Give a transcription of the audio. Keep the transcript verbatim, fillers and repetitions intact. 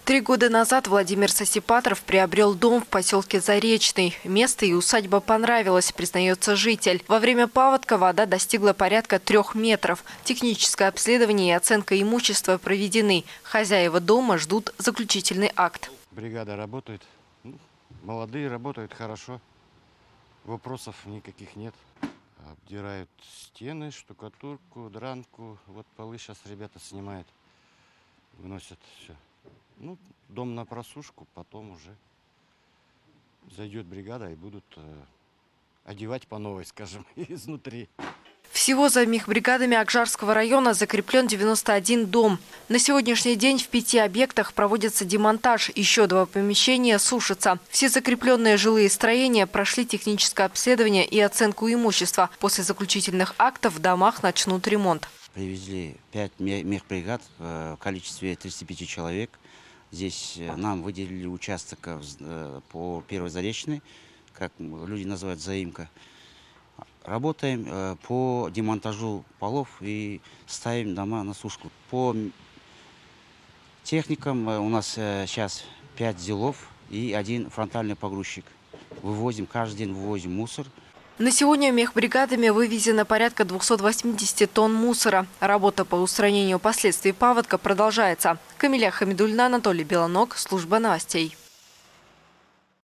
Три года назад Владимир Сосипатров приобрел дом в поселке Заречный. Место и усадьба понравилось, признается житель. Во время паводка вода достигла порядка трех метров. Техническое обследование и оценка имущества проведены. Хозяева дома ждут заключительный акт. Бригада работает. Молодые работают хорошо. Вопросов никаких нет. Обдирают стены, штукатурку, дранку. Вот полы сейчас ребята снимают. Выносят все. Ну, дом на просушку, потом уже зайдет бригада и будут э, одевать по новой, скажем, изнутри. Всего за мехбригадами Акжарского района закреплен девяносто один дом. На сегодняшний день в пяти объектах проводится демонтаж. Еще два помещения сушатся. Все закрепленные жилые строения прошли техническое обследование и оценку имущества. После заключительных актов в домах начнут ремонт. Привезли пять мехбригад в количестве тридцати пяти человек. Здесь нам выделили участок по Первой Заречной, как люди называют, заимка. Работаем по демонтажу полов и ставим дома на сушку. По техникам у нас сейчас пять зилов и один фронтальный погрузчик. Вывозим, каждый день вывозим мусор. На сегодня мехбригадами вывезено порядка двухсот восьмидесяти тонн мусора. Работа по устранению последствий паводка продолжается. Камиля Хамидульна, Анатолий Белоног, служба новостей.